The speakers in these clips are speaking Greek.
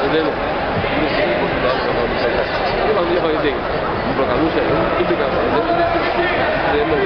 λένε. Είχα ιδέα. Μου προκαλούσε, είπε κάπου. Δεν είναι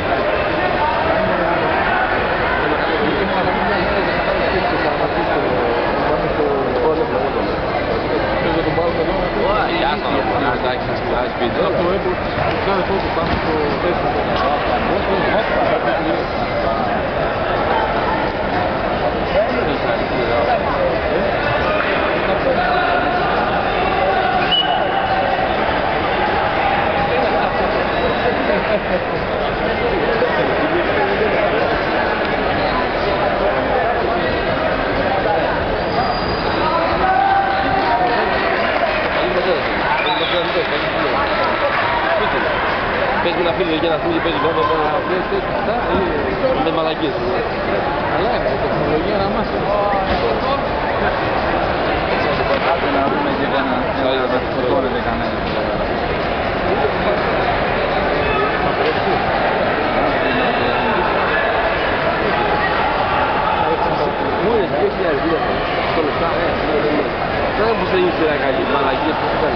Πες με ένα φίλο για να θυμίζει παίζει γράμμα με μαλακίες. Αλλά είναι η τεχνολογία να μάθει. Να δούμε και κανένα να φωτώνεται κανένα. Μόλις 2.000 λεπτά στο λεπτά, δεν μου στέλνει σειρά καλή, μαλακίες που σου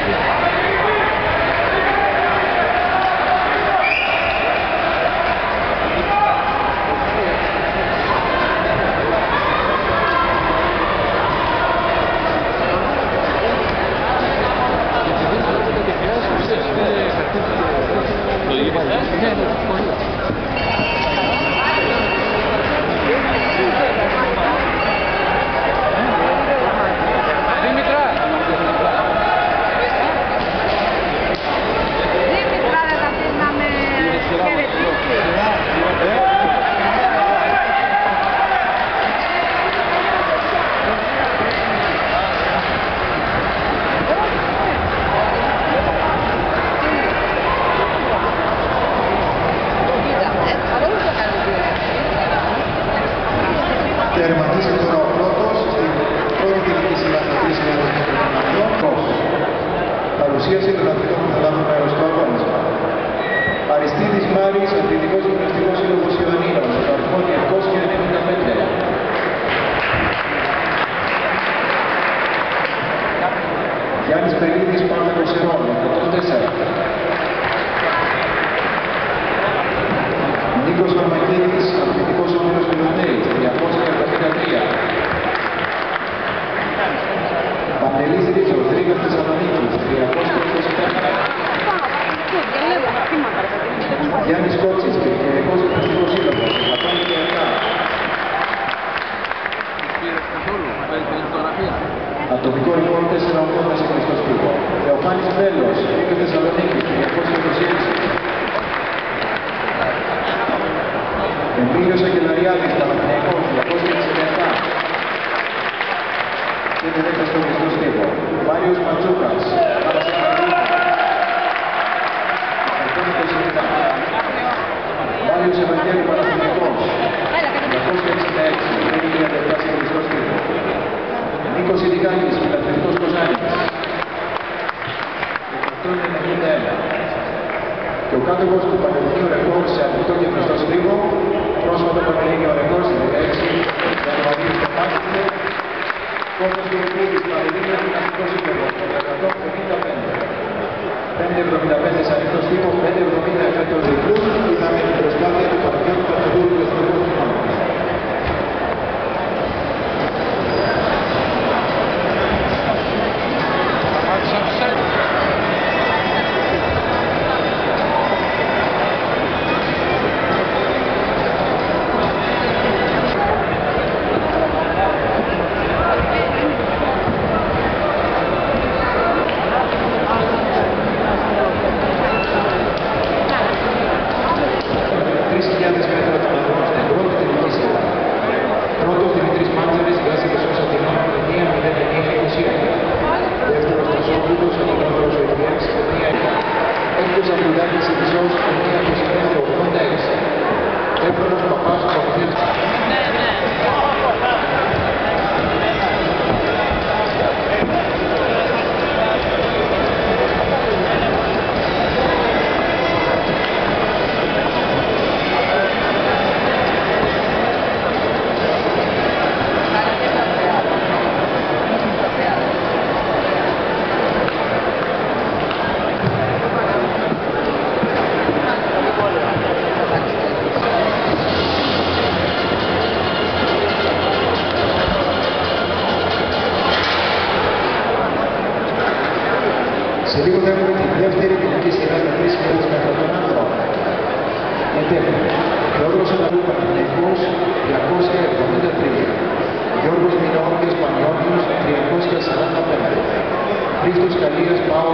Τερματίζει τώρα ο πρώτος στην πρώτη τελική συμμετοχή με τον Κεντρικό. Παρουσίαση των αθλητών που θα λάβουν μέρος στο αγώνισμα. Αριστίδης Μάρης, Αθλητικός Γυμναστικός Σύλλογος Ιωαννίνων, στο αριθμό 295. Γιάννης Πελίδης, Παύλο Κοσερών, 104. Νίκος Βαρμακίδης, Αθλητικός Όμιλος Μιλωτέης, 243. Παντελής Ρίτσος, Ρίγας Θεσσαλονίκης, 324. Γιάννης Κότσης, Περιφερειακός Γυμναστικός Σύλλογος, 117. Ατομικό ρεκόρ 480 σε κλειστό σπίτι. Θεοφάνης Βέλος, Ρίγας Θεσσαλονίκης, 326. Εμίλιος Αγγελαριάδης, Παναθηναϊκός, 267. Και 10 στο κλειστό στίβο. Μάριος Ματσούκας, Μάριος Ευαγγέλου, Παναθηναϊκός, 266. Και 37 στο κλειστό στίβο. Νίκος Ιδικάκης, Φιλαθλητικός Κοζάνης, 191. Και ο κάτοχος του Πανελληνίου ρεκόρ σε αθλητικό και κλειστό στίβο, πρόσφατο Πανελλήνιο ρεκόρ στις 16 Ιανουαρίου στο Μάξιμο, Κώστας Γεωργίδης, Πανελλήνιο Γυμναστικό Σύλλογο, 155. 5,75 σε ανοιχτό στίβο, 5,70 εφέτος διπλού, είδαμε την προσπάθεια του Παναγιώτου Παπαδούρου του Εθνικού Κοινωνικού.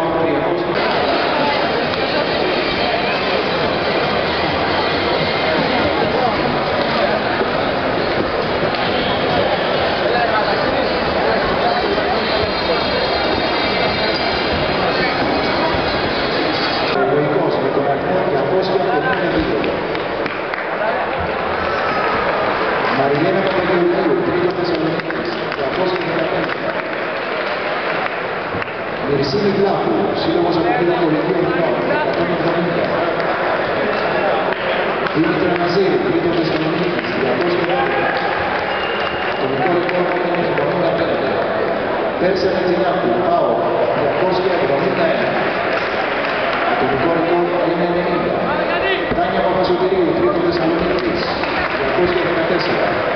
300. Μαριέλα Παπαγεωργίου, τρίτο Θεσσαλονίκης, 214. Μυρσίνη Βλάχου, σύλλογος Αποφύλα Πολιτείου Εθνών, 170. Δήμητρα Ναζίρη, τρίτο Θεσσαλονίκης, 210. Ατομικό ρεκόρ είναι 85. Πέρσια Μετζινάκου, ΠΑΟ, 271. Ατομικό ρεκόρ είναι 90. Τάνια Παπασωτηρίου, τρίτο Θεσσαλονίκης, 214.